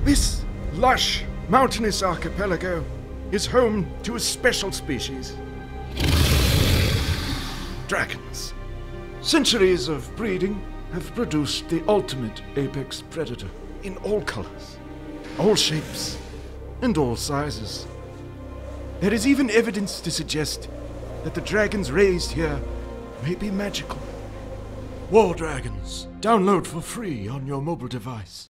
This lush, mountainous archipelago is home to a special species. Dragons. Centuries of breeding have produced the ultimate apex predator in all colors, all shapes, and all sizes. There is even evidence to suggest that the dragons raised here may be magical. War Dragons. Download for free on your mobile device.